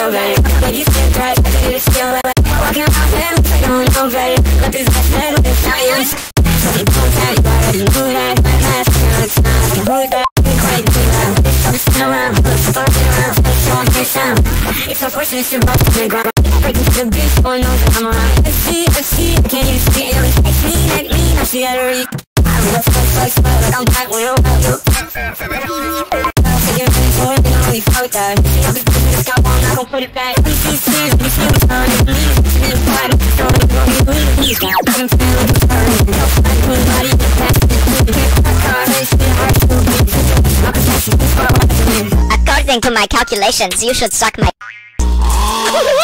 know better. But you sit right, I think it's still like walking around them, I don't know better. But this guy's head with the science. So you don't have it, already knew that. My last now it's not like a hood that ain't quite too loud. So it's still around, but it's fucking around. It's so sound. It's unfortunate to rock to the ground. Breaking to the beat, boy knows that I'm around. I see, can you see it? Like me, I see it already. I'm the fuck, but I'm tight when I'm out, yo. You're really cool, you know we fucked that. See, I'll be putting the scalp on, I'm gon' put it back. We see stairs, we see what's on it. We see the body, so we gon' be bleeding. He's got them feeling the turn. No, I put body in the past. We can't put my car, it's been hard to beat. My possession is far away from me. According to my calculations, you should suck my